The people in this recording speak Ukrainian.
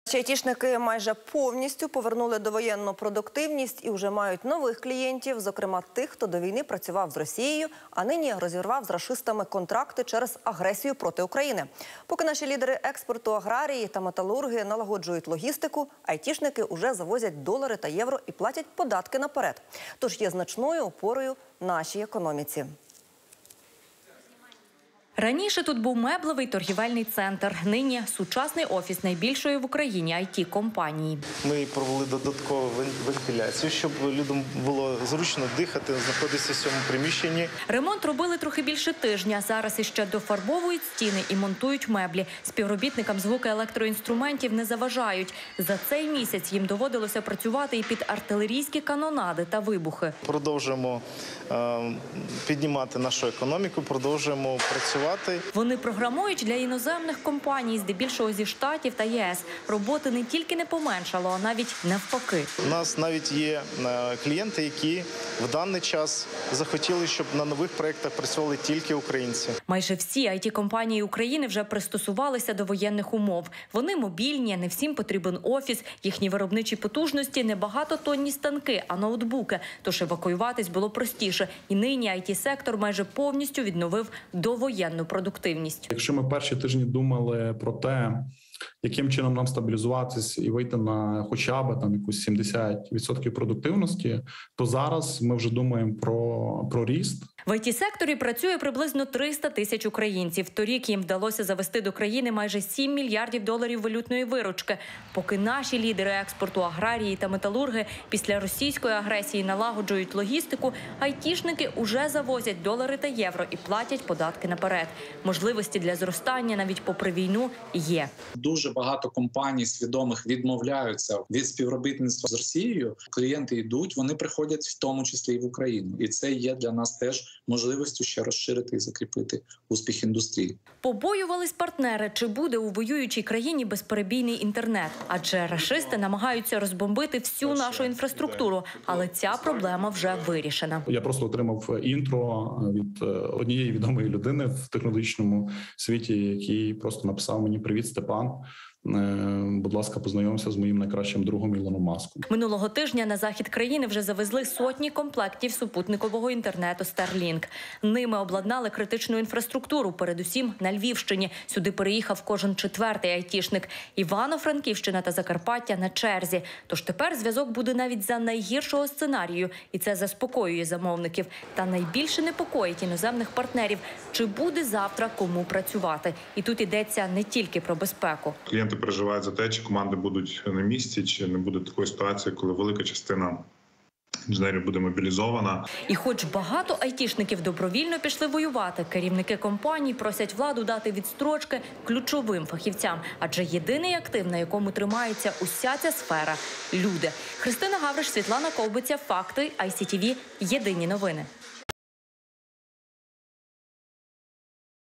Айтішники майже повністю повернули довоєнну продуктивність і вже мають нових клієнтів, зокрема тих, хто до війни працював з Росією, а нині розірвав з рашистами контракти через агресію проти України. Поки наші лідери експорту аграрії та металурги налагоджують логістику, айтішники уже завозять долари та євро і платять податки наперед. Тож є значною опорою нашій економіці. Раніше тут був меблевий торгівельний центр. Нині сучасний офіс найбільшої в Україні IT-компанії. Ми провели додаткову вентиляцію, щоб людям було зручно дихати, знаходитися в цьому приміщенні. Ремонт робили трохи більше тижня. Зараз іще дофарбовують стіни і монтують меблі. Співробітникам звуки електроінструментів не заважають. За цей місяць їм доводилося працювати і під артилерійські канонади та вибухи. Продовжуємо піднімати нашу економіку, продовжуємо працювати. Вони програмують для іноземних компаній, здебільшого зі Штатів та ЄС. Роботи не тільки не поменшало, а навіть навпаки. У нас навіть є клієнти, які в даний час захотіли, щоб на нових проєктах працювали тільки українці. Майже всі IT-компанії України вже пристосувалися до воєнних умов. Вони мобільні, не всім потрібен офіс, їхні виробничі потужності – не багатотонні станки, а ноутбуки. Тож евакуюватись було простіше. І нині IT-сектор майже повністю відновив довоєнну продуктивність. Якщо ми перші тижні думали про те, яким чином нам стабілізуватись і вийти на хоча б якусь 70% продуктивності, то зараз ми вже думаємо про ріст. В IT-секторі працює приблизно 300 тисяч українців. Торік їм вдалося завести до країни майже 7 мільярдів доларів валютної виручки. Поки наші лідери експорту аграрії та металурги після російської агресії налагоджують логістику, айтішники уже завозять долари та євро і платять податки наперед. Можливості для зростання навіть попри війну є. Дуже багато компаній свідомих відмовляються від співробітництва з Росією. Клієнти йдуть, вони приходять в тому числі і в Україну. І це є для нас теж можливістю ще розширити і закріпити успіх індустрії. Побоювались партнери, чи буде у воюючій країні безперебійний інтернет. Адже рашисти намагаються розбомбити всю нашу інфраструктуру. Але ця проблема вже вирішена. Я просто отримав інтро від однієї відомої людини в технологічному світі, який просто написав мені: «Привіт, Степан. Будь ласка, познайомся з моїм найкращим другом Ілоном Маском». Минулого тижня на захід країни вже завезли сотні комплектів супутникового інтернету Starlink. Ними обладнали критичну інфраструктуру, передусім на Львівщині. Сюди переїхав кожен четвертий айтішник. Івано-Франківщина та Закарпаття на черзі. Тож тепер зв'язок буде навіть за найгіршого сценарію. І це заспокоює замовників. Та найбільше непокоїть іноземних партнерів. Чи буде завтра кому працювати? І тут йдеться не тільки про безпеку. Клієнти переживають за те, чи команди будуть на місці, чи не буде такої ситуації, коли велика частина інженерів буде мобілізована. І хоч багато айтішників добровільно пішли воювати, керівники компаній просять владу дати відстрочки ключовим фахівцям. Адже єдиний актив, на якому тримається уся ця сфера – люди. Христина Гавриш, Світлана Ковбиця, Факти, ICTV, Єдині новини.